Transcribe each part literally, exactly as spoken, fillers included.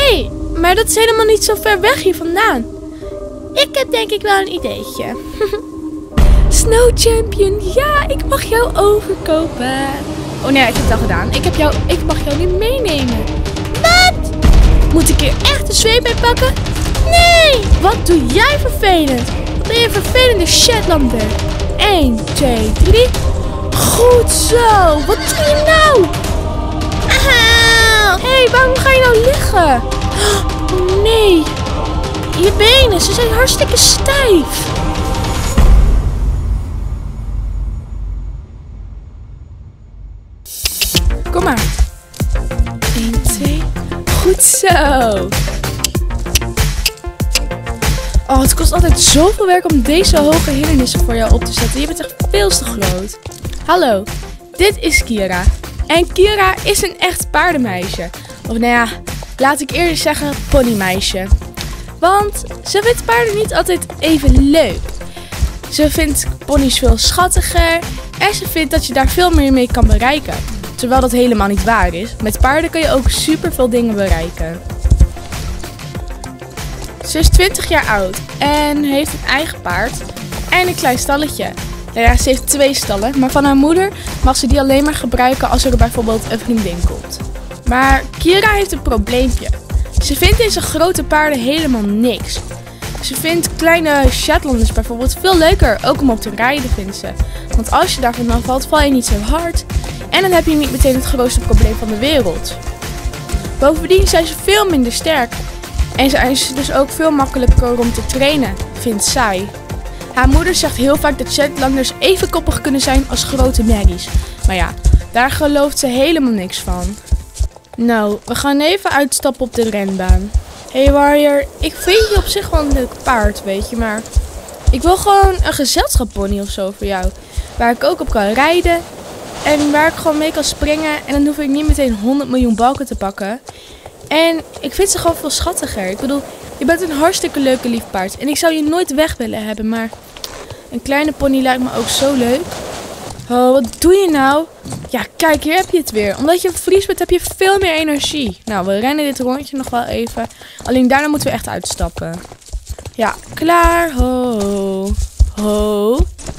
hey, maar dat is helemaal niet zo ver weg hier vandaan. Ik heb denk ik wel een ideetje. Snow Champion, ja, ik mag jou overkopen. Oh nee, ik heb het al gedaan. Ik, heb jou, ik mag jou niet meenemen. Wat? Moet ik hier echt een zweep mee pakken? Nee! Wat doe jij vervelend? Wat ben je een vervelende Shetlander? één, twee, drie. Goed zo. Wat doe je nou? Hé, hey, waarom ga je nou liggen? Oh nee. Je benen, ze zijn hartstikke stijf. Kom maar. één, twee. Goed zo. Oh, het kost altijd zoveel werk om deze hoge hindernissen voor jou op te zetten. Je bent echt veel te groot. Hallo, dit is Kira. En Kira is een echt paardenmeisje. Of nou ja, laat ik eerder zeggen ponymeisje. Want ze vindt paarden niet altijd even leuk. Ze vindt ponies veel schattiger. En ze vindt dat je daar veel meer mee kan bereiken. Terwijl dat helemaal niet waar is. Met paarden kun je ook super veel dingen bereiken. Ze is twintig jaar oud en heeft een eigen paard en een klein stalletje. Nou ja, ze heeft twee stallen, maar van haar moeder mag ze die alleen maar gebruiken als er bijvoorbeeld een vriendin komt. Maar Kira heeft een probleempje. Ze vindt deze grote paarden helemaal niks. Ze vindt kleine Shetlanders bijvoorbeeld veel leuker, ook om op te rijden vindt ze. Want als je daar vandaan valt, val je niet zo hard en dan heb je niet meteen het grootste probleem van de wereld. Bovendien zijn ze veel minder sterk. En ze is dus ook veel makkelijker om te trainen, vindt zij. Haar moeder zegt heel vaak dat Shetlanders even koppig kunnen zijn als grote merries. Maar ja, daar gelooft ze helemaal niks van. Nou, we gaan even uitstappen op de renbaan. Hé hey Warrior, ik vind je op zich wel een leuk paard, weet je, maar ik wil gewoon een gezelschapspony of zo voor jou. Waar ik ook op kan rijden en waar ik gewoon mee kan springen en dan hoef ik niet meteen honderd miljoen balken te pakken. En ik vind ze gewoon veel schattiger. Ik bedoel, je bent een hartstikke leuke lief paard. En ik zou je nooit weg willen hebben, maar een kleine pony lijkt me ook zo leuk. Oh, wat doe je nou? Ja, kijk, hier heb je het weer. Omdat je een Fries bent, heb je veel meer energie. Nou, we rennen dit rondje nog wel even. Alleen daarna moeten we echt uitstappen. Ja, klaar. Ho, ho.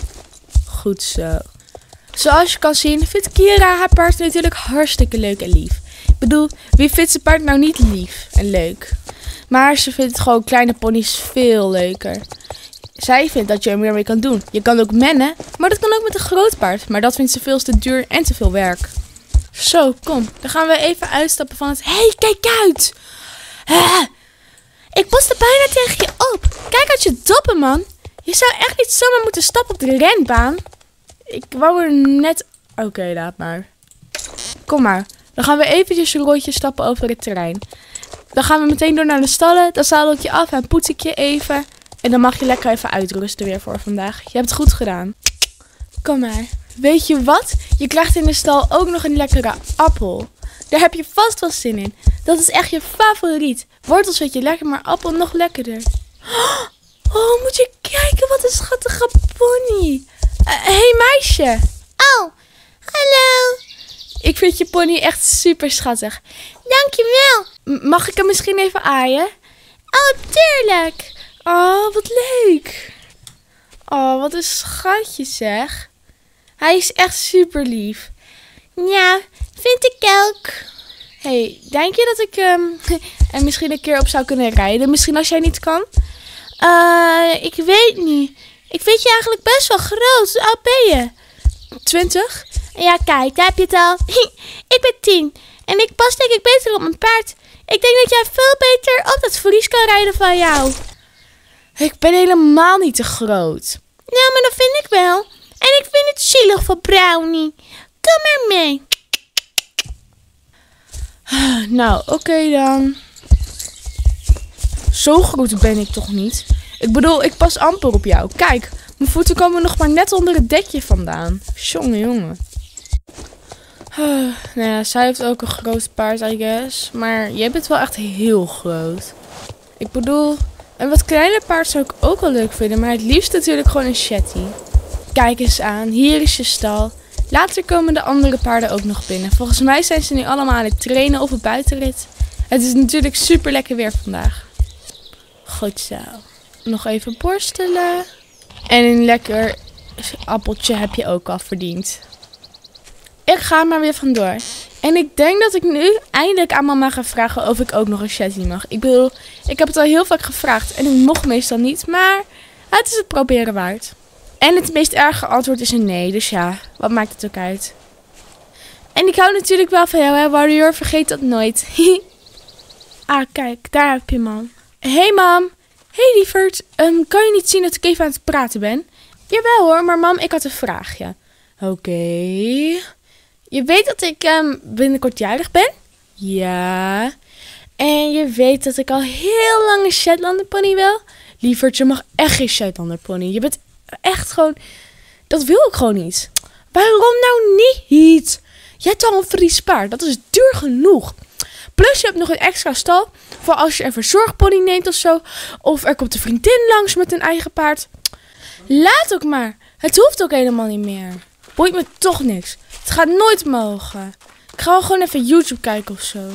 Goed zo. Zoals je kan zien, vindt Kira haar paard natuurlijk hartstikke leuk en lief. Ik bedoel, wie vindt zijn paard nou niet lief en leuk? Maar ze vindt gewoon kleine ponies veel leuker. Zij vindt dat je er meer mee kan doen. Je kan ook mennen, maar dat kan ook met een groot paard. Maar dat vindt ze veel te duur en te veel werk. Zo, kom. Dan gaan we even uitstappen van het... Hé, hey, kijk uit! Ah, ik boste bijna tegen je op. Kijk uit je doppen, man. Je zou echt niet zomaar moeten stappen op de renbaan. Ik wou er net... Oké, okay, laat maar. Kom maar. Dan gaan we eventjes een rondje stappen over het terrein. Dan gaan we meteen door naar de stallen. Dan zadel ik je af en poets ik je even. En dan mag je lekker even uitrusten weer voor vandaag. Je hebt het goed gedaan. Kom maar. Weet je wat? Je krijgt in de stal ook nog een lekkere appel. Daar heb je vast wel zin in. Dat is echt je favoriet. Wortels weet je lekker, maar appel nog lekkerder. Oh, moet je kijken wat een schattige pony. Hé uh, hey, meisje. Oh, hallo. Ik vind je pony echt super schattig. Dankjewel. M- mag ik hem misschien even aaien? Oh, tuurlijk. Oh, wat leuk. Oh, wat een schatje zeg. Hij is echt super lief. Ja, vind ik ook. Hey, denk je dat ik um, er misschien een keer op zou kunnen rijden? Misschien als jij niet kan? Uh, ik weet niet. Ik vind je eigenlijk best wel groot. Hoe oud ben je? Twintig? Ja, kijk, daar heb je het al. Ik ben tien. En ik pas denk ik beter op mijn paard. Ik denk dat jij veel beter op dat Fries kan rijden van jou. Ik ben helemaal niet te groot. Nou, maar dat vind ik wel. En ik vind het zielig voor Brownie. Kom maar mee. Nou, oké okay dan. Zo groot ben ik toch niet? Ik bedoel, ik pas amper op jou. Kijk, mijn voeten komen nog maar net onder het dekje vandaan. Jongen, jongen. Uh, nou ja, zij heeft ook een groot paard, I guess. Maar jij bent wel echt heel groot. Ik bedoel, een wat kleiner paard zou ik ook wel leuk vinden. Maar het liefst natuurlijk gewoon een shetty. Kijk eens aan, hier is je stal. Later komen de andere paarden ook nog binnen. Volgens mij zijn ze nu allemaal aan het trainen of op buitenrit. Het is natuurlijk super lekker weer vandaag. Goed zo. Nog even borstelen. En een lekker appeltje heb je ook al verdiend. Ik ga maar weer vandoor. En ik denk dat ik nu eindelijk aan mama ga vragen of ik ook nog een chassis mag. Ik bedoel, ik heb het al heel vaak gevraagd en ik mocht meestal niet, maar het is het proberen waard. En het meest erge antwoord is een nee, dus ja, wat maakt het ook uit. En ik hou natuurlijk wel van jou, hè, Warrior, vergeet dat nooit. Ah, kijk, daar heb je mam. Hé hey, mam. Hé hey, lieverd, um, kan je niet zien dat ik even aan het praten ben? Jawel hoor, maar mam, ik had een vraagje. Oké. Okay. Je weet dat ik um, binnenkort jarig ben? Ja. En je weet dat ik al heel lang een Shetlander pony wil? Lieverd, je mag echt geen Shetlander pony. Je bent echt gewoon... Dat wil ik gewoon niet. Waarom nou niet? Je hebt al een Fries paard. Dat is duur genoeg. Plus je hebt nog een extra stal voor als je een verzorgpony neemt of zo. Of er komt een vriendin langs met een eigen paard. Laat ook maar. Het hoeft ook helemaal niet meer. Boeit me toch niks. Het gaat nooit mogen. Ik ga wel gewoon even YouTube kijken of zo.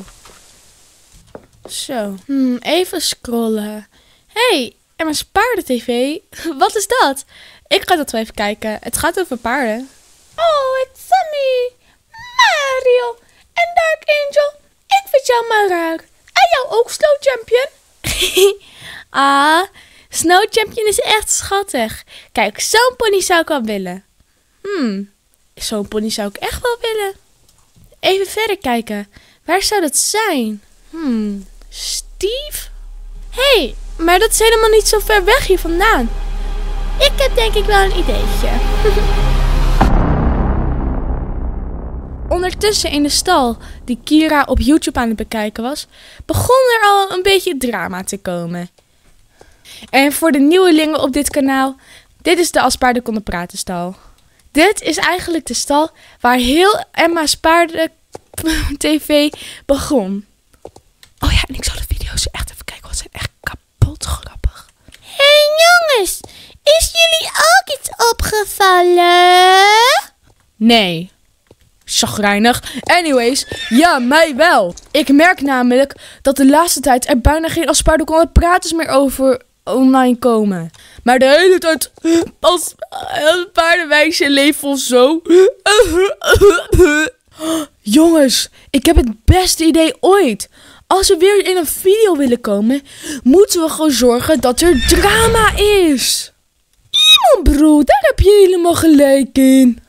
Zo. Hmm, even scrollen. Hé, hey, Emma's paarden-tv. Wat is dat? Ik ga dat wel even kijken. Het gaat over paarden. Oh, it's Sammy. Mario. En Dark Angel. Ik vind jou maar raar. En jou ook, Snow Champion. Ah, Snow Champion is echt schattig. Kijk, zo'n pony zou ik wel willen. Hmm, zo'n pony zou ik echt wel willen. Even verder kijken. Waar zou dat zijn? Hmm, Steve? Hé, hey, maar dat is helemaal niet zo ver weg hier vandaan. Ik heb denk ik wel een ideetje. Ondertussen in de stal, die Kira op YouTube aan het bekijken was, begon er al een beetje drama te komen. En voor de nieuwelingen op dit kanaal, dit is de Als Paarden Konden Praten stal. Dit is eigenlijk de stal waar heel Emma's Paarden T V begon. Oh ja, en ik zal de video's echt even kijken, want ze zijn echt kapot grappig. Hé hey jongens, is jullie ook iets opgevallen? Nee. Chagrijnig. Anyways, ja, mij wel. Ik merk namelijk dat de laatste tijd er bijna geen Als Paarden Konden Praten meer over online komen. Maar de hele tijd als een paardenwijsje leeft of zo. Jongens, ik heb het beste idee ooit. Als we weer in een video willen komen, moeten we gewoon zorgen dat er drama is. Iemand bro, daar heb je helemaal gelijk in.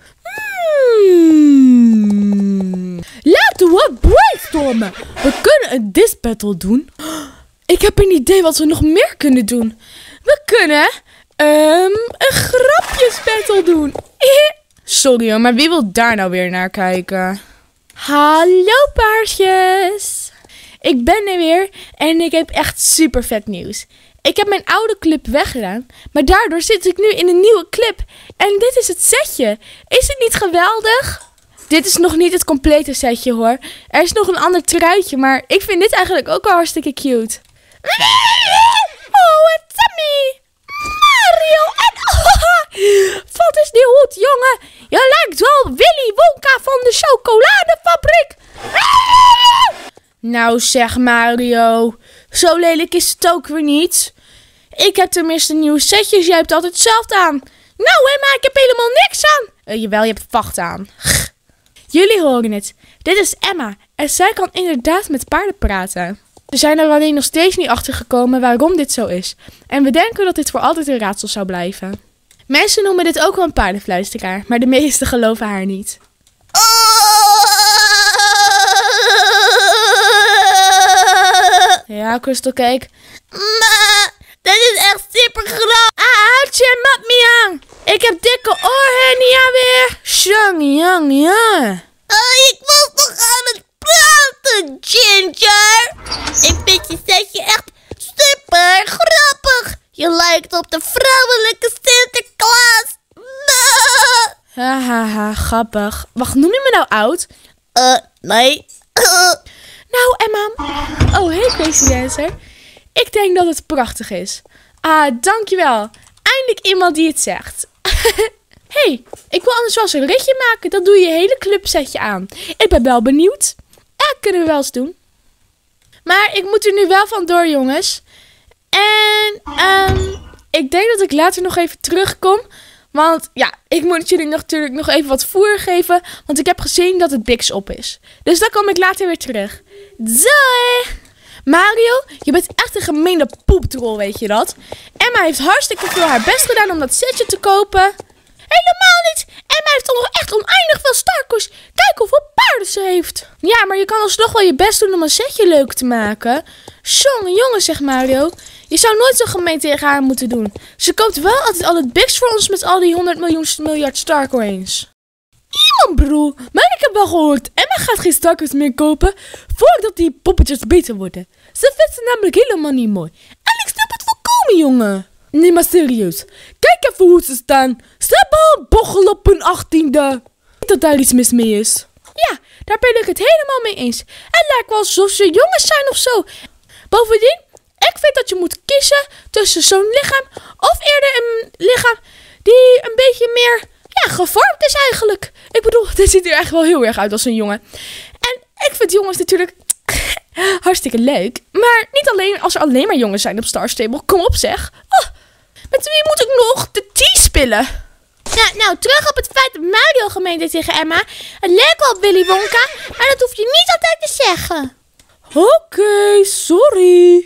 Hmm. Laten we brainstormen. We kunnen een diss battle doen. Ik heb een idee wat we nog meer kunnen doen. We kunnen um, een grapjesbattle doen. Sorry hoor, maar wie wil daar nou weer naar kijken? Hallo paardjes. Ik ben er weer en ik heb echt super vet nieuws. Ik heb mijn oude clip weggedaan, maar daardoor zit ik nu in een nieuwe clip. En dit is het setje. Is het niet geweldig? Dit is nog niet het complete setje hoor. Er is nog een ander truitje, maar ik vind dit eigenlijk ook wel hartstikke cute. Oh, het Sammy! Mario en... Oh, wat is die hoed, jongen? Je lijkt wel Willy Wonka van de chocoladefabriek. Nou zeg Mario, zo lelijk is het ook weer niet. Ik heb tenminste nieuwe setjes, jij hebt altijd hetzelfde aan. Nou Emma, ik heb helemaal niks aan. Uh, jawel, je hebt vacht aan. Jullie horen het. Dit is Emma en zij kan inderdaad met paarden praten. We zijn er alleen nog steeds niet achter gekomen waarom dit zo is. En we denken dat dit voor altijd een raadsel zou blijven. Mensen noemen dit ook wel een paardenfluisteraar, maar de meesten geloven haar niet. Ja, Crystal Cake. Ma, dat is echt super groot. Ah, je mat me aan. Ik heb dikke oorhernia weer. Jong, jong, jong. Oh, ik was toch aan het praten, Ginger. Ik vind je setje echt super grappig. Je lijkt op de vrouwelijke Sinterklaas. Hahaha, grappig. Wacht, noem je me nou oud? Eh, uh, nee. Uh. Nou, Emma. Oh, hey, Crazy Dancer. Ik denk dat het prachtig is. Ah, dankjewel. Eindelijk iemand die het zegt. Hey, ik wil anders wel eens een ritje maken. Dan doe je je hele clubsetje aan. Ik ben wel benieuwd. Ja, kunnen we wel eens doen. Maar ik moet er nu wel van door, jongens. En um, ik denk dat ik later nog even terugkom. Want ja, ik moet jullie natuurlijk nog even wat voer geven. Want ik heb gezien dat het Bix op is. Dus dan kom ik later weer terug. Doei! Mario, je bent echt een gemene poeptrol, weet je dat? Emma heeft hartstikke veel haar best gedaan om dat setje te kopen. Helemaal niet! Emma heeft toch nog echt oneindig veel Starcoins. Kijk hoeveel paarden ze heeft. Ja, maar je kan alsnog wel je best doen om een setje leuk te maken. Jongen, jongen, zegt Mario. Je zou nooit zo gemeen tegen haar moeten doen. Ze koopt wel altijd al het Bix voor ons met al die honderd miljoen miljard Starcoins. Iemand broer, maar ik heb wel gehoord. Emma gaat geen Starcoins meer kopen voordat die poppetjes beter worden. Ze vindt ze namelijk helemaal niet mooi. En ik snap het volkomen, jongen. Nee, maar serieus. Kijk even hoe ze staan. Ze hebben al een bochel op hun achttiende. Niet dat daar iets mis mee is. Ja, daar ben ik het helemaal mee eens. Het lijkt wel alsof ze jongens zijn of zo. Bovendien, ik vind dat je moet kiezen tussen zo'n lichaam of eerder een lichaam die een beetje meer ja, gevormd is eigenlijk. Ik bedoel, dit ziet er echt wel heel erg uit als een jongen. En ik vind jongens natuurlijk hartstikke leuk. Maar niet alleen als er alleen maar jongens zijn op Star Stable. Kom op zeg. Oh, met wie moet ik nog de tea spillen? Nou, nou, terug op het feit dat Mario gemeen deed tegen Emma. Het leek wel op Willy Wonka, maar dat hoef je niet altijd te zeggen. Oké, okay, sorry.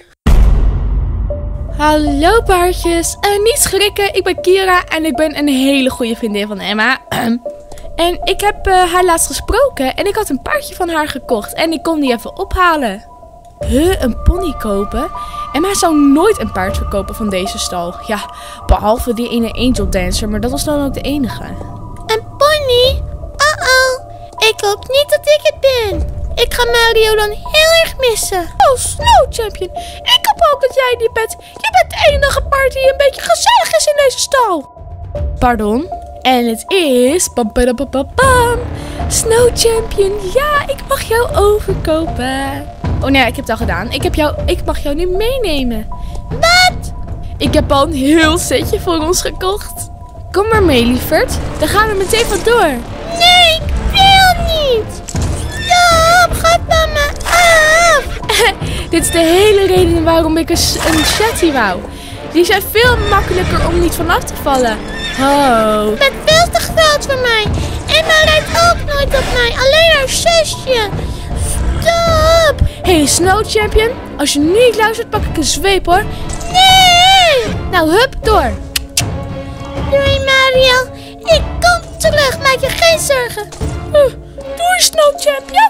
Hallo paardjes. Uh, niet schrikken, ik ben Kira en ik ben een hele goede vriendin van Emma. En ik heb uh, haar laatst gesproken en ik had een paardje van haar gekocht en ik kon die even ophalen. Huh, een pony kopen? Emma zou nooit een paard verkopen van deze stal. Ja, behalve die ene Angel Dancer, maar dat was dan ook de enige. Een pony? Uh-oh, ik hoop niet dat ik het ben. Ik ga Mario dan heel erg missen. Oh, Snow Champion, ik hoop ook dat jij die bent. Je bent de enige paard die een beetje gezellig is in deze stal. Pardon? En het is... Pam, pam, pam, pam, pam. Snow Champion, ja, ik mag jou overkopen. Oh nee, ik heb het al gedaan. Ik, heb jou, ik mag jou nu meenemen. Wat? Ik heb al een heel setje voor ons gekocht. Kom maar mee, lieverd. Dan gaan we meteen wat door. Nee, ik wil niet. Stop, ga van me af. Dit is de hele reden waarom ik een, een chatty wou. Die zijn veel makkelijker om niet vanaf te vallen. Oh. Je bent veel te groot voor mij. Emma rijdt ook nooit op mij. Alleen haar zusje. Stop. Hey Snow Champion. Als je niet luistert, pak ik een zweep hoor. Nee. Nou, hup, door. Doei Mario. Ik kom terug. Maak je geen zorgen. Uh, doei Snow Champion.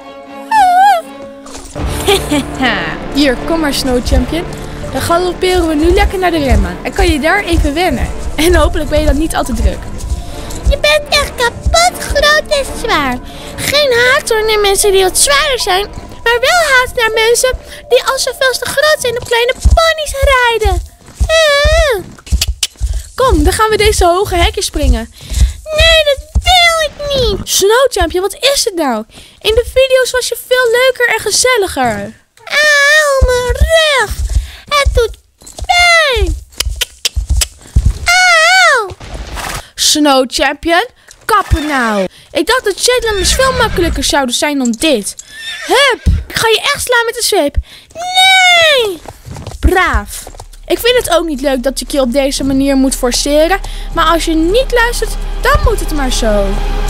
Uh. Hier, kom maar Snow Champion. Dan galopperen we nu lekker naar de remmen. En kan je daar even wennen. En hopelijk ben je dan niet al te druk. Je bent echt kapot groot en zwaar. Geen haat hoor naar mensen die wat zwaarder zijn. Maar wel haat naar mensen die als ze veel te groot zijn op kleine ponies rijden. Uh. Kom, dan gaan we deze hoge hekjes springen. Nee, dat wil ik niet. Snow Champion, wat is het nou? In de video's was je veel leuker en gezelliger. Auw, mijn rug. Het doet pijn. Auw. Snow Champion, kappen nou. Ik dacht dat Shetlanders veel makkelijker zouden zijn dan dit. Hup, ik ga je echt slaan met de zweep. Nee. Braaf. Ik vind het ook niet leuk dat ik je op deze manier moet forceren. Maar als je niet luistert, dan moet het maar zo.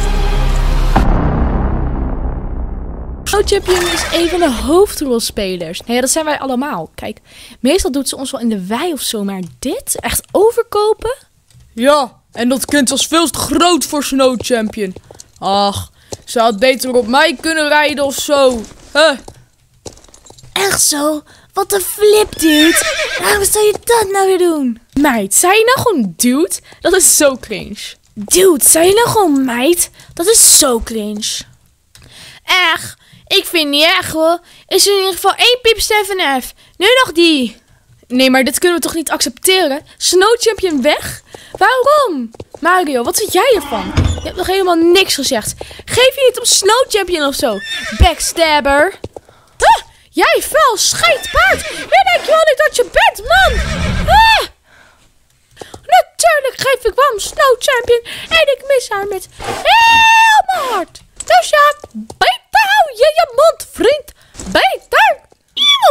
Snow Champion is een van de hoofdrolspelers. Nee, dat zijn wij allemaal. Kijk, meestal doet ze ons wel in de wei of zo. Maar dit? Echt overkopen? Ja, en dat kind was veel te groot voor Snow Champion. Ach, ze had beter op mij kunnen rijden of zo. Huh? Echt zo? Wat een flip, dude. Waarom zou je dat nou weer doen? Meid, zei je nou gewoon dude? Dat is zo cringe. Dude, zei je nou gewoon meid? Dat is zo cringe. Echt, ik vind niet echt hoor. Is er in ieder geval één piepstem van F. Nu nog die. Nee, maar dit kunnen we toch niet accepteren? Snow Champion weg? Waarom? Mario, wat vind jij ervan? Je hebt nog helemaal niks gezegd. Geef je niet op Snow Champion of zo? Backstabber. Huh? Jij vuil scheidpaard! Wie denk je wel niet dat je bent, man? Ah! Natuurlijk geef ik wel om Snow Champion en ik mis haar met heel mijn hart. Dus ja, beter hou je je mond, vriend. Beter. Iemand broer.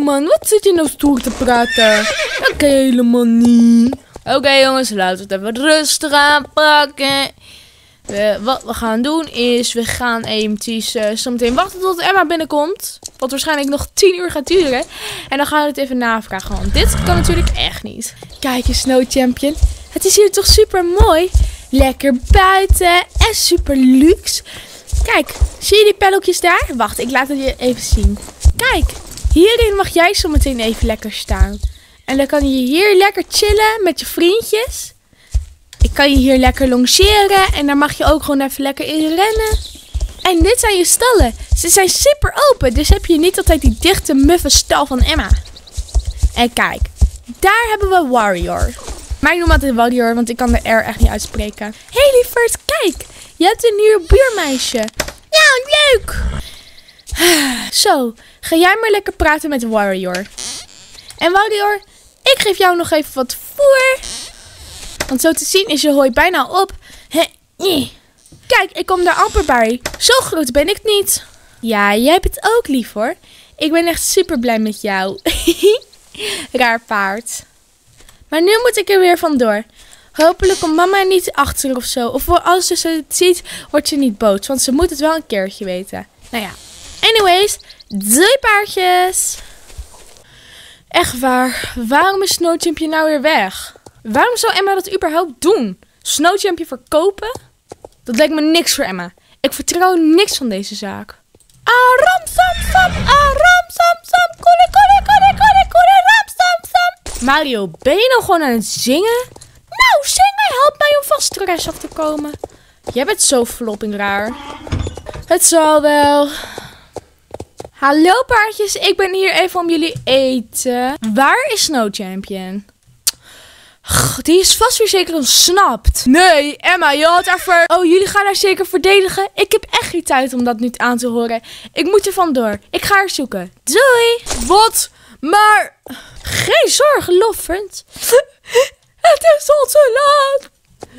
man, wat zit je nou stoer te praten? Dat kan je helemaal niet. Oké okay, jongens, laten we het even rustig aanpakken. We, wat we gaan doen is, we gaan eventjes uh, zometeen wachten tot Emma binnenkomt. Wat waarschijnlijk nog tien uur gaat duren. En dan gaan we het even navragen, want dit kan natuurlijk echt niet. Kijk eens, Snow Champion. Het is hier toch super mooi. Lekker buiten en super luxe. Kijk, zie je die peddeltjes daar? Wacht, ik laat het je even zien. Kijk, hierin mag jij zometeen even lekker staan. En dan kan je hier lekker chillen met je vriendjes. Ik kan je hier lekker longeren en daar mag je ook gewoon even lekker in rennen. En dit zijn je stallen. Ze zijn super open, dus heb je niet altijd die dichte, muffe stal van Emma. En kijk, daar hebben we Warrior. Maar ik noem altijd Warrior, want ik kan de R echt niet uitspreken. Hé hey, lieverd, kijk, je hebt een nieuw buurmeisje. Nou, leuk! Zo, ga jij maar lekker praten met Warrior. En Warrior, ik geef jou nog even wat voer. Want zo te zien is je hooi bijna op. Kijk, ik kom daar amper bij. Zo groot ben ik niet. Ja, jij hebt het ook lief hoor. Ik ben echt super blij met jou. Raar paard. Maar nu moet ik er weer vandoor. Hopelijk komt mama niet achter of zo. Of als ze het ziet, wordt ze niet boos. Want ze moet het wel een keertje weten. Nou ja. Anyways, doei paardjes. Echt waar. Waarom is Snow Champion nou weer weg? Waarom zou Emma dat überhaupt doen? Snow Champion verkopen? Dat lijkt me niks voor Emma. Ik vertrouw niks van deze zaak. Aram sam sam, aram sam sam, koele koele koele koele koele ram sam sam. Mario, ben je nou gewoon aan het zingen? Nou, zingen helpt mij om van stress af te komen. Jij bent zo flopping raar. Het zal wel. Hallo paardjes, ik ben hier even om jullie eten. Waar is Snow Champion? Die is vast weer zeker ontsnapt. Nee, Emma, je had even... Oh, jullie gaan haar zeker verdedigen? Ik heb echt geen tijd om dat nu aan te horen. Ik moet er vandoor. Ik ga haar zoeken. Doei! Wat? Maar... Geen zorgen, Loffend. Het is al te laat.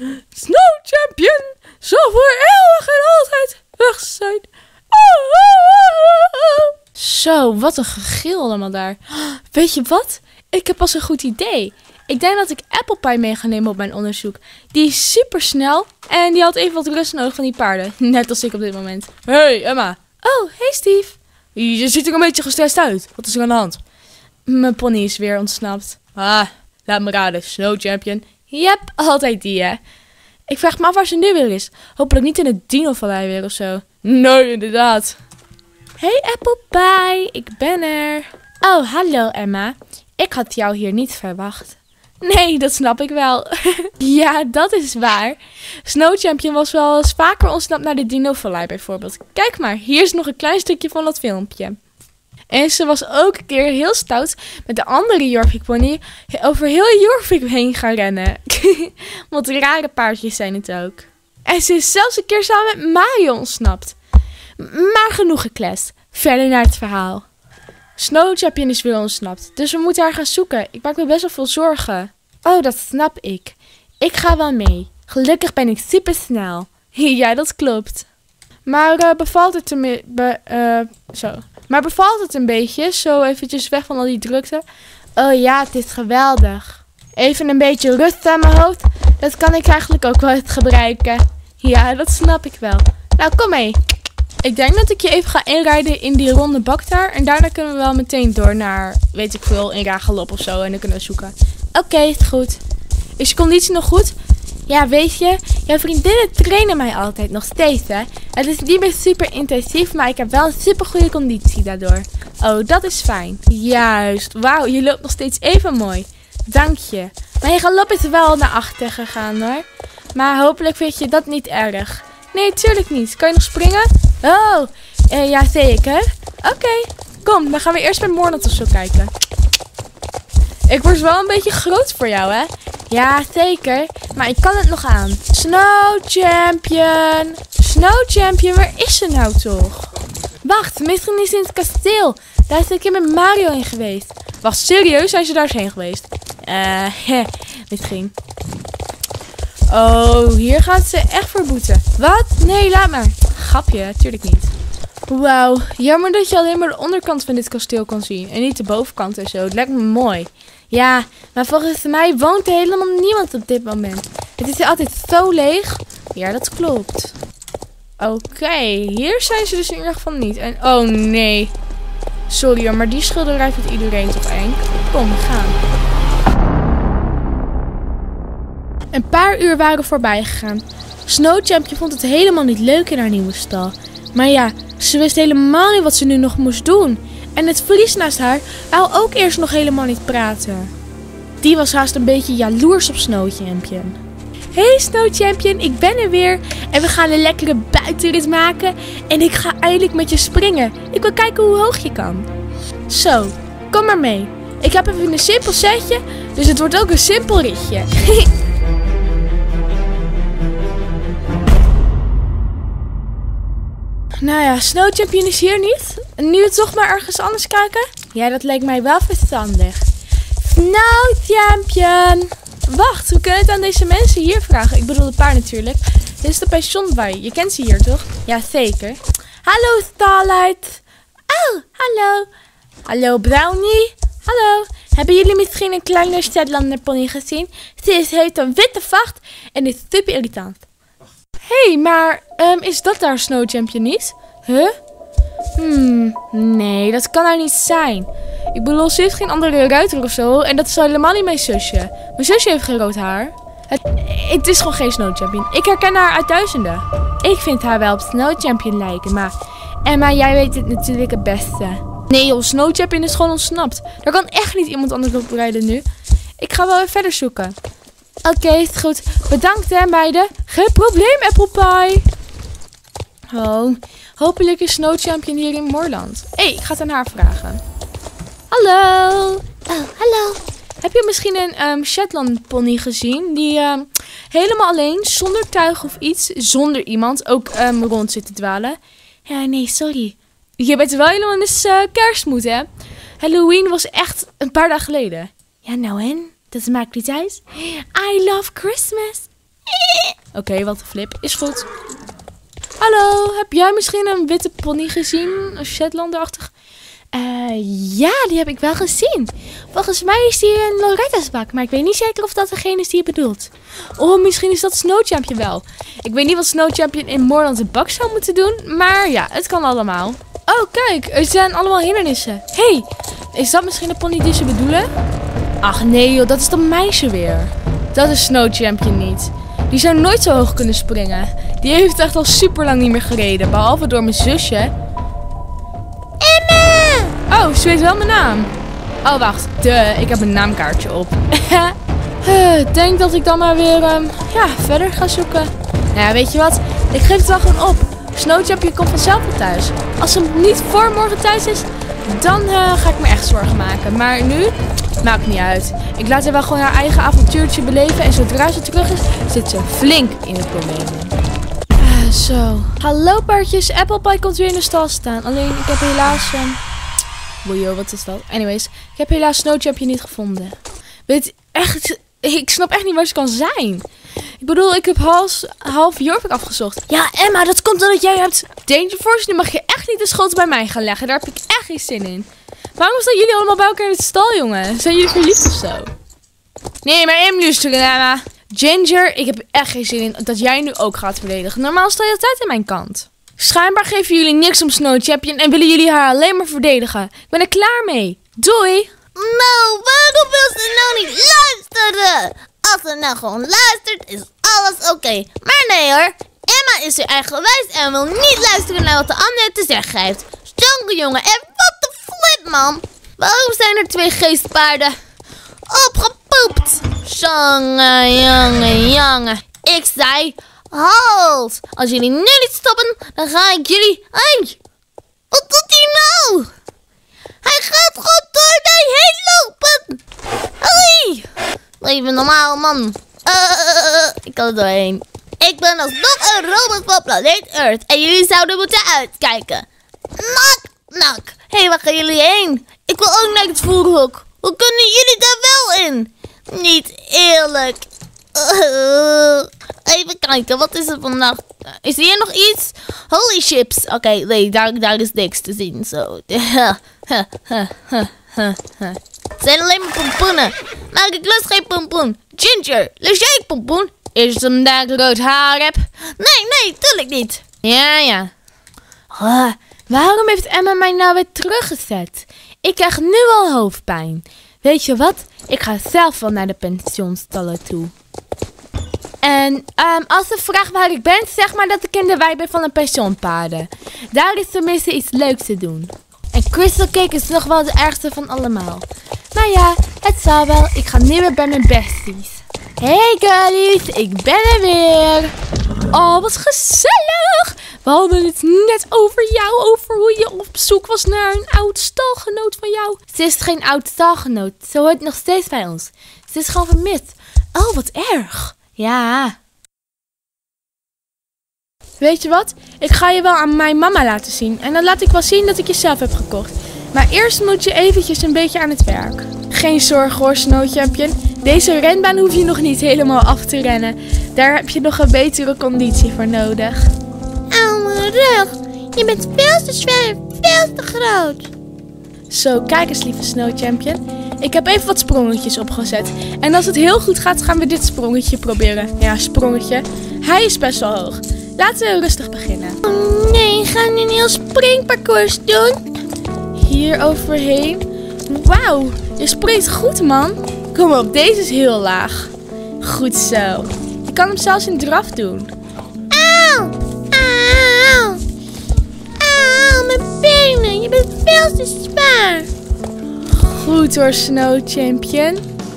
Snow Champion zal voor eeuwig en altijd weg zijn. Oh, oh, oh, oh. Zo, wat een gegil allemaal daar. Weet je wat? Ik heb pas een goed idee. Ik denk dat ik Apple Pie mee ga nemen op mijn onderzoek. Die is super snel en die had even wat rust nodig van die paarden. Net als ik op dit moment. Hey Emma. Oh, hey Steve. Je ziet er een beetje gestrest uit. Wat is er aan de hand? Mijn pony is weer ontsnapt. Ah, laat me raden. Snow Champion. Yep, altijd die hè. Ik vraag me af waar ze nu weer is. Hopelijk niet in de Dino-vallei weer of zo. Nee, inderdaad. Hey Apple Pie, ik ben er. Oh, hallo Emma. Ik had jou hier niet verwacht. Nee, dat snap ik wel. Ja, dat is waar. Snow Champion was wel eens vaker ontsnapt naar de Dino-vallei bijvoorbeeld. Kijk maar, hier is nog een klein stukje van dat filmpje. En ze was ook een keer heel stout met de andere Jorvik pony over heel Jorvik heen gaan rennen. Want rare paardjes zijn het ook. En ze is zelfs een keer samen met Mario ontsnapt. Maar genoeg gekletst. Verder naar het verhaal. Snow Champion is weer ontsnapt, dus we moeten haar gaan zoeken. Ik maak me best wel veel zorgen. Oh, dat snap ik. Ik ga wel mee. Gelukkig ben ik super snel. Ja, dat klopt. Maar uh, bevalt het een be uh, zo. Maar bevalt het een beetje? Zo eventjes weg van al die drukte. Oh ja, het is geweldig. Even een beetje rust aan mijn hoofd. Dat kan ik eigenlijk ook wel gebruiken. Ja, dat snap ik wel. Nou, kom mee. Ik denk dat ik je even ga inrijden in die ronde bak daar. En daarna kunnen we wel meteen door naar, weet ik veel, in Ragelop of zo. En dan kunnen we zoeken. Oké, okay, is goed. Is je conditie nog goed? Ja, weet je, jouw vriendinnen trainen mij altijd nog steeds, hè. Het is niet meer super intensief, maar ik heb wel een super goede conditie daardoor. Oh, dat is fijn. Juist. Wauw, je loopt nog steeds even mooi. Dank je. Maar je galop is wel naar achter gegaan, hoor. Maar hopelijk vind je dat niet erg. Nee, tuurlijk niet. Kan je nog springen? Oh, uh, ja zeker. Oké, okay. Kom, dan gaan we eerst met Mornat of zo kijken. Ik word wel een beetje groot voor jou, hè? Ja, zeker. Maar ik kan het nog aan. Snow Champion. Snow Champion, waar is ze nou toch? Wacht, misschien is ze in het kasteel. Daar is ik een keer met Mario in geweest. Wacht, serieus? Zijn ze daar eens heen geweest? Eh, uh, misschien. Oh, hier gaat ze echt voor boeten. Wat? Nee, laat maar. Grapje, tuurlijk niet. Wauw, jammer dat je alleen maar de onderkant van dit kasteel kan zien. En niet de bovenkant en zo. Het lijkt me mooi. Ja, maar volgens mij woont er helemaal niemand op dit moment. Het is hier altijd zo leeg. Ja, dat klopt. Oké, okay, hier zijn ze dus in ieder geval niet. En oh nee. Sorry hoor, maar die schilderij vindt iedereen toch eng. Kom, we gaan. Een paar uur waren voorbij gegaan. Snow Champion vond het helemaal niet leuk in haar nieuwe stal. Maar ja, ze wist helemaal niet wat ze nu nog moest doen. En het vlies naast haar wou ook eerst nog helemaal niet praten. Die was haast een beetje jaloers op Snow Champion. Hey Snow Champion, ik ben er weer. En we gaan een lekkere buitenrit maken. En ik ga eindelijk met je springen. Ik wil kijken hoe hoog je kan. Zo, kom maar mee. Ik heb even een simpel setje, dus het wordt ook een simpel ritje. Nou ja, Snow Champion is hier niet. Nu toch maar ergens anders kijken? Ja, dat lijkt mij wel verstandig. Snow Champion! Wacht, we kunnen het aan deze mensen hier vragen. Ik bedoel het paard natuurlijk. Dit is de pensionbaai. Je kent ze hier toch? Ja, zeker. Hallo Starlight. Oh, hallo. Hallo Brownie. Hallo. Hebben jullie misschien een kleine Shetlander pony gezien? Ze is, heeft een witte vacht en is super irritant. Hé, hey, maar um, is dat daar Snow Champion niet? Huh? Hmm, nee, dat kan haar niet zijn. Ik bedoel, ze heeft geen andere ruiter of zo. En dat is helemaal niet mijn zusje. Mijn zusje heeft geen rood haar. Het, het is gewoon geen Snow Champion. Ik herken haar uit duizenden. Ik vind haar wel op Snow Champion lijken, maar... Emma, jij weet het natuurlijk het beste. Nee joh, Snow Champion is gewoon ontsnapt. Daar kan echt niet iemand anders op rijden nu. Ik ga wel weer verder zoeken. Oké, okay, is goed. Bedankt hè meiden. Geen probleem, Apple Pie. Oh, hopelijk is Snow Champion hier in Moorland. Hé, hey, ik ga het aan haar vragen. Hallo. Oh, hallo. Heb je misschien een um, Shetland pony gezien? Die um, helemaal alleen, zonder tuig of iets, zonder iemand, ook um, rond zit te dwalen. Ja, nee, sorry. Je bent wel helemaal in de uh, kerstmoed, hè? Halloween was echt een paar dagen geleden. Ja, nou en? Dat maakt niet uit. I love Christmas. Oké, okay, wat een flip. Is goed. Hallo, heb jij misschien een witte pony gezien? Een Shetlanderachtig? Uh, ja, die heb ik wel gezien. Volgens mij is die een Loretta's bak, maar ik weet niet zeker of dat degene is die je bedoelt. Oh, misschien is dat Snow Champion wel. Ik weet niet wat Snow Champion in Moorland de bak zou moeten doen, maar ja, het kan allemaal. Oh, kijk, er zijn allemaal hindernissen. Hé, hey, is dat misschien de pony die ze bedoelen? Ach nee joh, dat is dat meisje weer. Dat is Snow Champion niet. Die zou nooit zo hoog kunnen springen. Die heeft echt al super lang niet meer gereden, behalve door mijn zusje. Emma! Oh, ze weet wel mijn naam. Oh, wacht. Duh, ik heb een naamkaartje op. Ik denk dat ik dan maar weer um, ja, verder ga zoeken. Nou ja, weet je wat? Ik geef het wel gewoon op. Snow Champion komt vanzelf wel thuis. Als ze niet voor morgen thuis is, dan uh, ga ik me echt zorgen maken. Maar nu, maakt niet uit. Ik laat haar wel gewoon haar eigen avontuurtje beleven. En zodra ze terug is, zit ze flink in het probleem. Uh, zo. Hallo paardjes, Apple Pie komt weer in de stal staan. Alleen, ik heb helaas... Um... Boeio, wat is dat? Anyways, ik heb helaas Snow Champion niet gevonden. Weet echt... Ik snap echt niet waar ze kan zijn. Ik bedoel, ik heb half, half Jorvik afgezocht. Ja, Emma, dat komt omdat jij hebt... Danger Force, nu mag je echt niet de schuld bij mij gaan leggen. Daar heb ik echt geen zin in. Waarom staan jullie allemaal bij elkaar in het stal, jongen? Zijn jullie verliefd of zo? Nee, maar Em luisteren, Emma. Ginger, ik heb echt geen zin in dat jij nu ook gaat verdedigen. Normaal sta je altijd aan mijn kant. Schijnbaar geven jullie niks om Snow Champion en willen jullie haar alleen maar verdedigen. Ik ben er klaar mee. Doei! Nou, waarom wil ze nou niet luisteren? Als ze nou gewoon luistert, is alles oké. Okay. Maar nee hoor, Emma is er eigenwijs en wil niet luisteren naar wat de ander te zeggen heeft. Jongen, jongen, en wat de flip, man. Waarom zijn er twee geestpaarden? Opgepoept. Jongen, jongen, jongen. Ik zei, halt. Als jullie nu niet stoppen, dan ga ik jullie... Hey, wat doet hij nou? Hij gaat gewoon door mij heen lopen. Hey. Even normaal, man. Uh, ik kan er doorheen. Ik ben alsnog een robot van planeet Earth. En jullie zouden moeten uitkijken. Nak, nak. Hé, hey, waar gaan jullie heen? Ik wil ook naar het voerhok. Hoe kunnen jullie daar wel in? Niet eerlijk. Uh, even kijken, wat is er vandaag? Is hier nog iets? Holy chips. Oké, okay, nee, daar, daar is niks te zien. Zo. Het zijn alleen maar pompoenen. Maar ik lust geen pompoen. Ginger, lust jij pompoen? Is het omdat ik rood haar heb? Nee, nee, tuurlijk niet. Ja, ja. Oh, waarom heeft Emma mij nou weer teruggezet? Ik krijg nu al hoofdpijn. Weet je wat? Ik ga zelf wel naar de pensioenstallen toe. En um, als ze vraagt waar ik ben, zeg maar dat ik in de wei ben van een pensioenpaarden. Daar is tenminste iets leuks te doen. En Crystal Cake is nog wel de ergste van allemaal. Maar ja, het zal wel. Ik ga nu weer bij mijn besties. Hey girlies, ik ben er weer. Oh, wat gezellig. We hadden het net over jou, over hoe je op zoek was naar een oud stalgenoot van jou. Ze is geen oud stalgenoot, ze hoort nog steeds bij ons. Ze is gewoon vermist. Oh, wat erg. Ja. Weet je wat? Ik ga je wel aan mijn mama laten zien. En dan laat ik wel zien dat ik je zelf heb gekocht. Maar eerst moet je eventjes een beetje aan het werk. Geen zorgen hoor, Snow Champion. Deze renbaan hoef je nog niet helemaal af te rennen. Daar heb je nog een betere conditie voor nodig. Au, mijn rug. Je bent veel te zwaar en veel te groot. Zo, kijk eens lieve Snow Champion. Ik heb even wat sprongetjes opgezet. En als het heel goed gaat, gaan we dit sprongetje proberen. Ja, sprongetje. Hij is best wel hoog. Laten we rustig beginnen. Oh nee, ga nu een heel springparcours doen. Hier overheen. Wauw, je springt goed man. Kom op, deze is heel laag. Goed zo. Je kan hem zelfs in draf doen. Auw, auw, auw, mijn benen. Je bent veel te zwaar. Goed hoor, Snow Champion.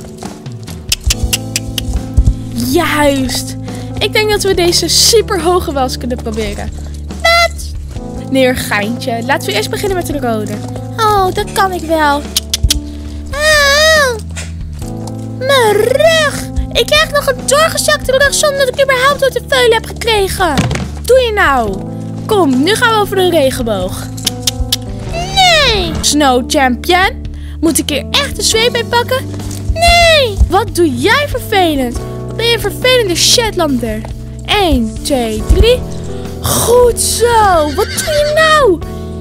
Juist. Ik denk dat we deze super hoge wel eens kunnen proberen. Wat? Nee, een geintje. Laten we eerst beginnen met de rode. Oh, dat kan ik wel. Auw. Mijn rug. Ik krijg nog een doorgezakte rug zonder dat ik überhaupt door de veulen heb gekregen. Doe je nou? Kom, nu gaan we over de regenboog. Nee. Snow Champion. Moet ik hier echt de zweep mee pakken? Nee. Wat doe jij vervelend? Wat ben je een vervelende Shetlander? één, twee, drie. Goed zo. Wat doe je nou?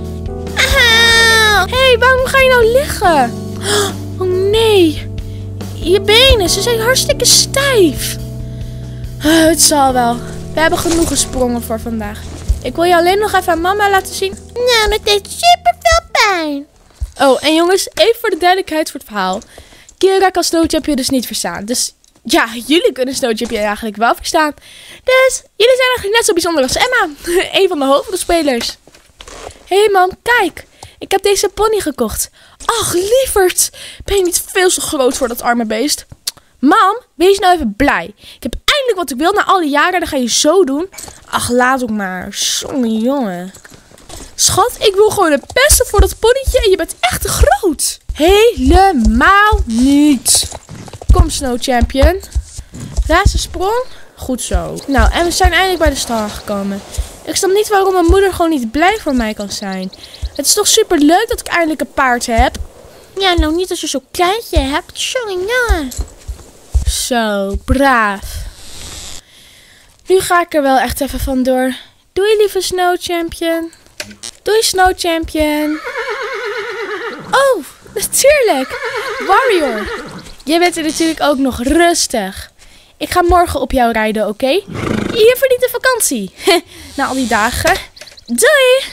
Auw. Hé, hey, waarom ga je nou liggen? Oh nee. Je benen, ze zijn hartstikke stijf. Uh, het zal wel. We hebben genoeg gesprongen voor vandaag. Ik wil je alleen nog even aan mama laten zien. Nou, dat deed super veel pijn. Oh, en jongens, even voor de duidelijkheid voor het verhaal. Kira kan Snow Champion dus niet verstaan. Dus ja, jullie kunnen Snow Champion eigenlijk wel verstaan. Dus jullie zijn eigenlijk net zo bijzonder als Emma. Een van de hoofdrolspelers. Hé hey mam, kijk. Ik heb deze pony gekocht. Ach, lieverd. Ben je niet veel te groot voor dat arme beest? Mam, wees nou even blij. Ik heb eindelijk wat ik wil na al die jaren. Dan ga je zo doen. Ach, laat ook maar. Sorry, jongen. Schat, ik wil gewoon het beste voor dat ponnetje en je bent echt te groot. Helemaal niet. Kom, Snow Champion. Laatste sprong. Goed zo. Nou, en we zijn eindelijk bij de stal gekomen. Ik snap niet waarom mijn moeder gewoon niet blij voor mij kan zijn. Het is toch super leuk dat ik eindelijk een paard heb. Ja, nou niet als je zo'n kleintje hebt. Sorry, jongen. Zo, braaf. Nu ga ik er wel echt even vandoor. Doei, lieve Snow Champion. Doei, Snow Champion. Oh, natuurlijk. Warrior. Jij bent er natuurlijk ook nog rustig. Ik ga morgen op jou rijden, oké? Okay? Je verdient de vakantie. Na al die dagen. Doei.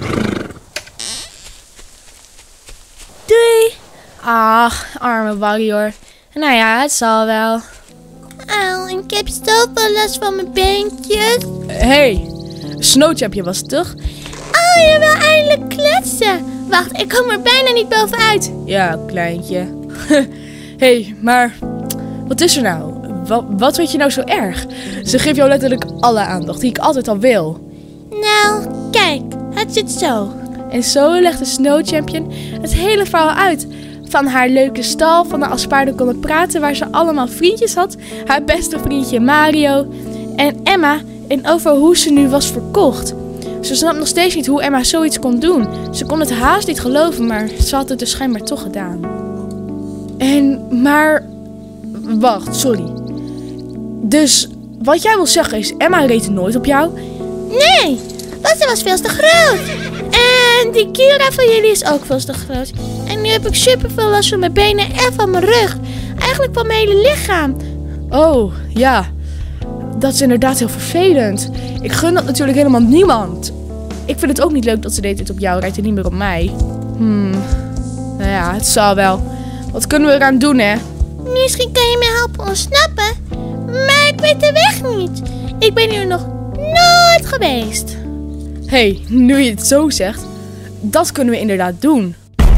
Doei. Ach, arme Warrior. Nou ja, het zal wel. Auw, ik heb zoveel last van mijn beentjes. Hey, Snow Champion was het toch? Oh, je wil eindelijk kletsen. Wacht, ik kom er bijna niet bovenuit. Ja, kleintje. Hey, maar wat is er nou? Wat, wat vind je nou zo erg? Ze geeft jou letterlijk alle aandacht die ik altijd al wil. Nou, kijk, het zit zo. En zo legde Snow Champion het hele verhaal uit. Van haar leuke stal, van de als paarden konden praten, waar ze allemaal vriendjes had. Haar beste vriendje Mario en Emma. En over hoe ze nu was verkocht. Ze snapt nog steeds niet hoe Emma zoiets kon doen. Ze kon het haast niet geloven, maar ze had het dus schijnbaar toch gedaan. En, maar... Wacht, sorry. Dus wat jij wil zeggen is, Emma reed nooit op jou? Nee, want ze was veel te groot. En die Kira van jullie is ook veel te groot. En nu heb ik super veel last van mijn benen en van mijn rug. Eigenlijk van mijn hele lichaam. Oh, ja. Dat is inderdaad heel vervelend. Ik gun dat natuurlijk helemaal niemand. Ik vind het ook niet leuk dat ze de hele tijd op jou rijdt en niet meer op mij. Hmm. Nou ja, het zal wel. Wat kunnen we eraan doen, hè? Misschien kan je me helpen ontsnappen. Maar ik weet de weg niet. Ik ben hier nog nooit geweest. Hé, hey, nu je het zo zegt, dat kunnen we inderdaad doen.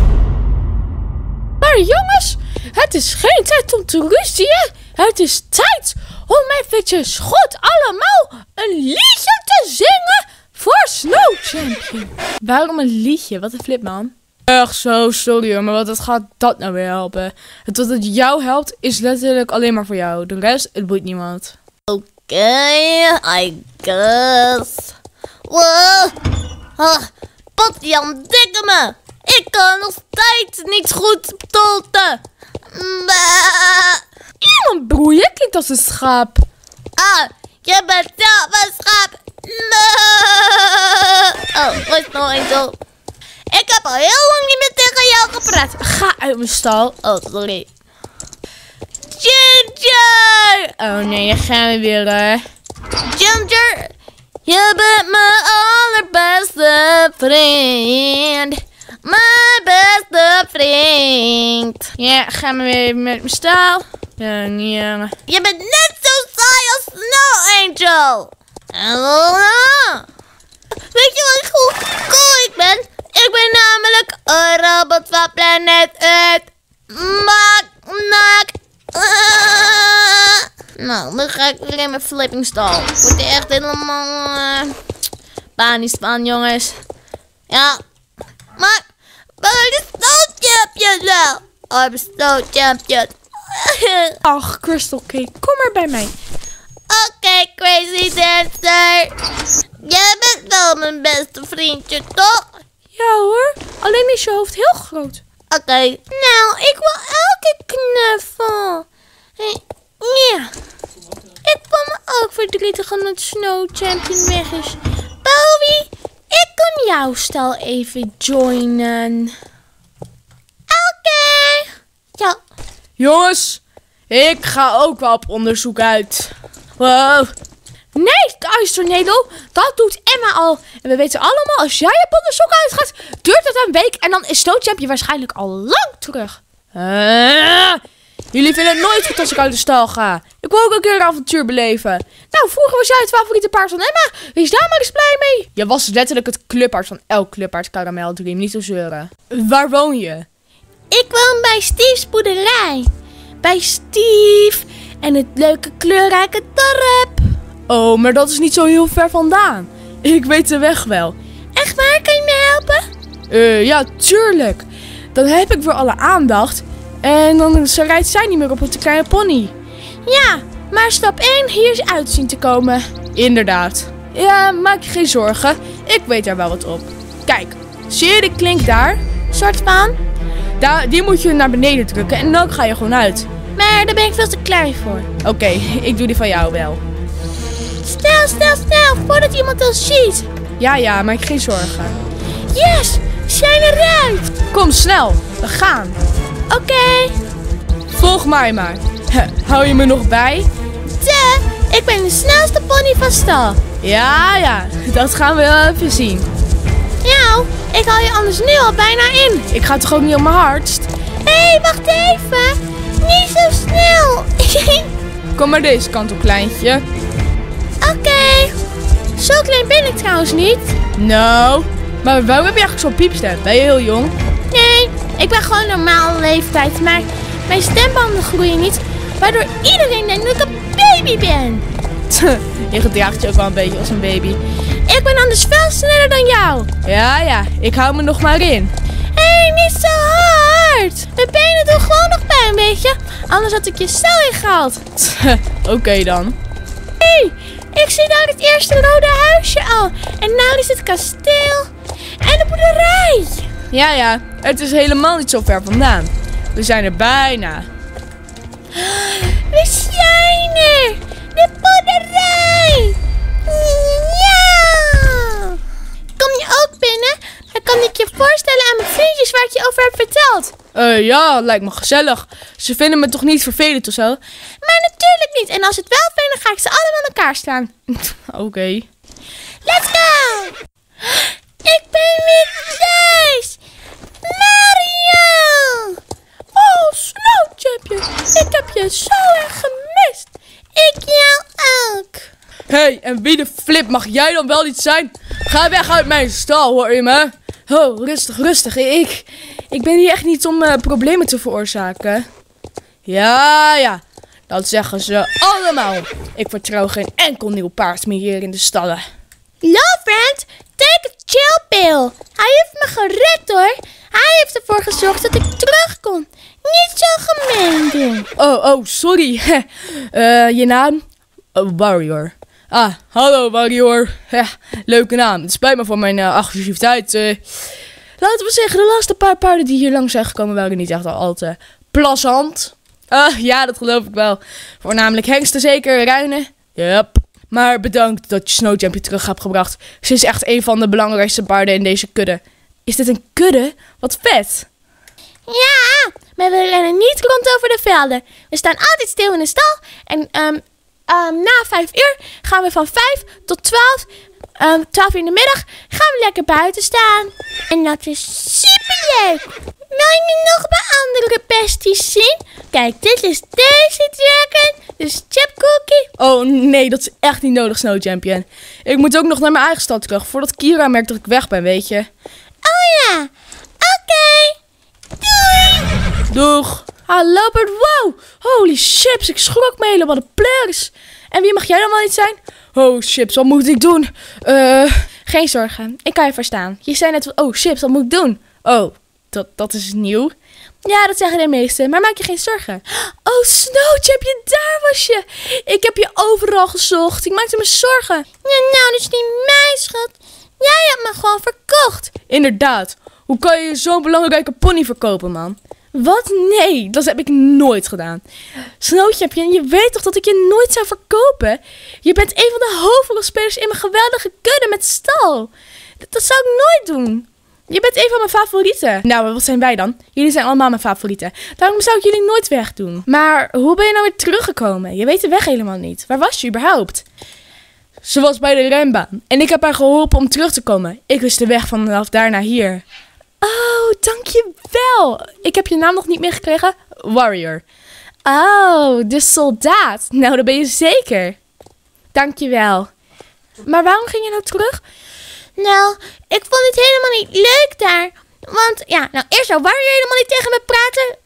Maar jongens, het is geen tijd om te ruzien. Het is tijd om eventjes goed allemaal een liedje te zingen voor Snow Champion. Waarom een liedje? Wat een flip, man. Echt zo, sorry hoor, maar wat gaat dat nou weer helpen? Het wat het jou helpt is letterlijk alleen maar voor jou. De rest, het boeit niemand. Oké, okay, I guess. Wow. Ah, Potjan, dikke me. Ik kan nog steeds niet goed tolten. Iemand broeien klinkt als een schaap. Ah, je bent zelf een schaap. Oh, rust nog eens op. Ik heb al heel lang niet meer tegen jou gepraat. Ga uit mijn stal. Oh, sorry. Ginger! Oh nee, daar gaan we weer, hè. Ginger, je bent mijn allerbeste vriend. Mijn beste vriend. Ja, gaan we weer met mijn staal. Ja, ja. Je bent net zo saai als Snow Angel. Weet je wat hoe cool ik ben? Ik ben namelijk een robot van planeet Earth. Mak, nak. Nou, dan ga ik weer in mijn flippingstal. Ik word er echt helemaal uh, panisch van, jongens. Ja. Maar, waar is de Snow Champion nou? Oh, de Snow Champion. Ach, Crystal Cake, kom maar bij mij. Oké, okay, Crazy Dancer. Jij bent wel mijn beste vriendje, toch? Ja hoor, alleen is je hoofd heel groot. Oké, okay. Nou, ik wil elke knuffel. Hey, ja. Ik voel me ook verdrietig omdat Snow Champion weg is. Bowie, ik kan jouw stal even joinen. Oké. Okay. Ja. Jongens, ik ga ook wel op onderzoek uit. Wow. Nee, Tornado, dat doet Emma al. En we weten allemaal, als jij op onderzoek uitgaat, duurt het een week en dan is Snow Champion waarschijnlijk al lang terug. Uh, jullie vinden het nooit goed als ik uit de stal ga. Ik wil ook een keer een avontuur beleven. Nou, vroeger was jij het favoriete paard van Emma. Wees daar maar eens blij mee. Je was letterlijk het clubpaard van elk clubpaard Caramel Dream, niet zo zeuren. Waar woon je? Ik woon bij Steve's boerderij. Bij Steve en het leuke kleurrijke dorp. Oh, maar dat is niet zo heel ver vandaan. Ik weet de weg wel. Echt waar? Kan je me helpen? Uh, ja, tuurlijk. Dan heb ik weer alle aandacht. En dan rijdt zij niet meer op de kleine pony. Ja, maar stap één, hier is uitzien te komen. Inderdaad. Ja, maak je geen zorgen. Ik weet daar wel wat op. Kijk, zie je de klink daar? Soort van? Daar, die moet je naar beneden drukken en dan ga je gewoon uit. Maar daar ben ik veel te klein voor. Oké, okay, ik doe die van jou wel. Snel, snel, snel, voordat iemand ons ziet. Ja, ja, maak je geen zorgen. Yes, we zijn eruit. Kom, snel, we gaan. Oké. Okay. Volg mij maar. Hou je me nog bij? Te, ik ben de snelste pony van stal. Ja, ja, dat gaan we wel even zien. Ja, ik haal je anders nu al bijna in. Ik ga toch ook niet op mijn hardst? Hé, hey, wacht even. Niet zo snel. Kom maar deze kant op, kleintje. Oké. Okay. Zo klein ben ik trouwens niet. Nou, maar waarom heb je eigenlijk zo'n piepstem? Ben je heel jong? Nee, ik ben gewoon normale leeftijd. Maar mijn stembanden groeien niet. Waardoor iedereen denkt dat ik een baby ben. Je gedraagt je ook wel een beetje als een baby. Ik ben anders veel sneller dan jou. Ja, ja, ik hou me nog maar in. Hé, hey, niet zo hard. Mijn benen doen gewoon nog pijn, weet je. Anders had ik je cel ingehaald. Oké okay dan. Hé, hey, ik zie daar het eerste rode huisje al. En nou is het kasteel en de boerderij. Ja, ja, het is helemaal niet zo ver vandaan. We zijn er bijna. We zijn er. de boerderij! Ja! Kom je ook binnen? Dan kan ik je voorstellen aan mijn vriendjes waar ik je over heb verteld. Uh, ja, lijkt me gezellig. Ze vinden me toch niet vervelend of zo? Maar natuurlijk niet. En als het wel vinden, ga ik ze allemaal aan elkaar slaan. Oké. Okay. Let's go! Ik ben weer thuis! Mario! Oh, Snow Champion. Ik heb je zo erg gemist. Ik jou ook. Hé, hey, en wie de flip mag jij dan wel niet zijn? Ga weg uit mijn stal, hoor je me? Oh, rustig, rustig. Ik, ik ben hier echt niet om uh, problemen te veroorzaken. Ja, ja. Dat zeggen ze allemaal. Ik vertrouw geen enkel nieuw paard meer hier in de stallen. Lovefriend, take a chill pill. Hij heeft me gered hoor. Hij heeft ervoor gezorgd dat ik terug kon. Niet zo gemeen doen. Oh, oh, sorry. uh, je naam? Oh, Warrior. Ah, hallo Warrior. Ja, leuke naam. Het spijt me voor mijn uh, agressiviteit. Uh, laten we zeggen, de laatste paar paarden die hier langs zijn gekomen waren niet echt al, al te plezant. Ah, ja, dat geloof ik wel. Voornamelijk hengsten zeker, ruinen. Yep. Maar bedankt dat je Snow Champion terug hebt gebracht. Ze is echt een van de belangrijkste paarden in deze kudde. Is dit een kudde? Wat vet. Ja, maar we rennen niet rond over de velden. We staan altijd stil in de stal. En um, um, na vijf uur gaan we van vijf tot twaalf, um, twaalf uur in de middag, gaan we lekker buiten staan. En dat is superleuk. Wil je nog bij andere besties zien? Kijk, dit is deze dragon, dus Chip Cookie. Oh nee, dat is echt niet nodig, Snow Champion. Ik moet ook nog naar mijn eigen stad terug, voordat Kira merkt dat ik weg ben, weet je. Oh ja, oké. Okay. Doei. Doeg. Hallo Bert, wow. Holy chips, ik schrok me helemaal de pleurs. En wie mag jij dan wel niet zijn? Oh chips, wat moet ik doen? Uh, geen zorgen, ik kan je verstaan. Je zei net, oh chips, wat moet ik doen? Oh, dat, dat is nieuw. Ja, dat zeggen de meesten, maar maak je geen zorgen. Oh Snow Champion, daar was je. Ik heb je overal gezocht, ik maakte me zorgen. Ja, nou, dat is niet mijn schuld. Jij hebt me gewoon verkocht. Inderdaad. Hoe kan je zo'n belangrijke pony verkopen, man? Wat? Nee, dat heb ik nooit gedaan. Snow Champion, je weet toch dat ik je nooit zou verkopen? Je bent een van de hoofdrolspelers in mijn geweldige kudde met stal. Dat, dat zou ik nooit doen. Je bent een van mijn favorieten. Nou, wat zijn wij dan? Jullie zijn allemaal mijn favorieten. Daarom zou ik jullie nooit wegdoen. Maar hoe ben je nou weer teruggekomen? Je weet de weg helemaal niet. Waar was je überhaupt? Ze was bij de renbaan. En ik heb haar geholpen om terug te komen. Ik wist de weg vanaf daar naar hier. Oh, dankjewel. Ik heb je naam nog niet meegekregen. Warrior. Oh, de soldaat. Nou, dat ben je zeker. Dankjewel. Maar waarom ging je nou terug? Nou, ik vond het helemaal niet leuk daar. Want, ja, nou eerst zou Warrior helemaal niet tegen me praten.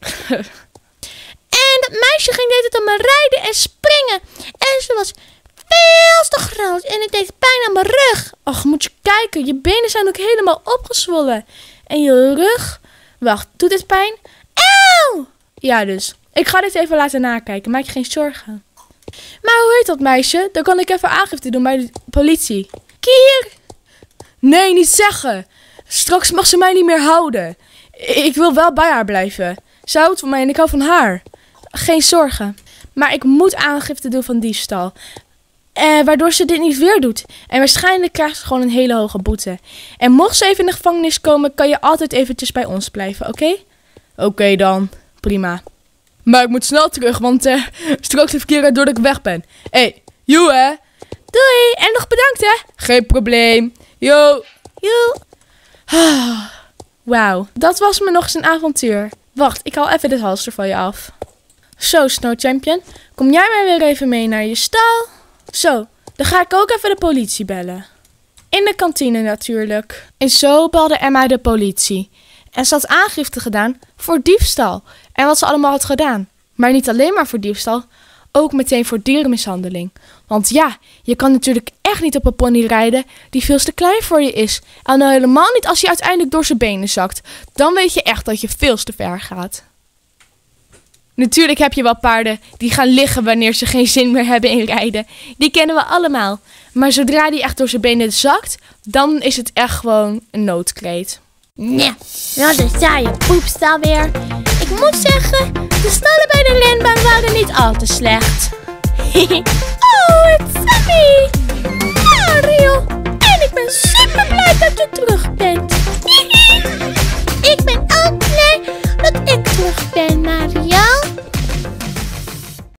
En dat meisje ging de hele tijd aan me rijden en springen. En ze was veel te groot. En het deed pijn aan mijn rug. Ach, moet je kijken. Je benen zijn ook helemaal opgezwollen. En je rug? Wacht, doet het pijn? Auw! Ja, dus. Ik ga dit even laten nakijken. Maak je geen zorgen. Maar hoe heet dat meisje? Dan kan ik even aangifte doen bij de politie. Kier! Nee, niet zeggen. Straks mag ze mij niet meer houden. Ik wil wel bij haar blijven. Ze houdt van mij en ik hou van haar. Geen zorgen. Maar ik moet aangifte doen van diefstal. Eh, waardoor ze dit niet weer doet. En waarschijnlijk krijgt ze gewoon een hele hoge boete. En mocht ze even in de gevangenis komen, kan je altijd eventjes bij ons blijven, oké? Okay? Oké okay dan, prima. Maar ik moet snel terug, want uh, straks heeft Kira door dat ik weg ben. Hé, hey, joe hè? Doei, en nog bedankt hè? Geen probleem. Yo. Yo. Ah, wauw, dat was me nog eens een avontuur. Wacht, ik haal even dit halster van je af. Zo, Snow Champion, kom jij maar weer even mee naar je stal? Zo, dan ga ik ook even de politie bellen. In de kantine natuurlijk. En zo belde Emma de politie. En ze had aangifte gedaan voor diefstal. En wat ze allemaal had gedaan. Maar niet alleen maar voor diefstal, ook meteen voor dierenmishandeling. Want ja, je kan natuurlijk echt niet op een pony rijden die veel te klein voor je is. En dan helemaal niet als je uiteindelijk door zijn benen zakt. Dan weet je echt dat je veel te ver gaat. Natuurlijk heb je wel paarden die gaan liggen wanneer ze geen zin meer hebben in rijden. Die kennen we allemaal. Maar zodra die echt door zijn benen zakt, dan is het echt gewoon een noodkreet. Nee, nou de saaie poepstal weer. Ik moet zeggen, de stallen bij de renbaan waren niet al te slecht. Oh, it's Sammy! Ja, Rio. En ik ben super blij dat je terug bent.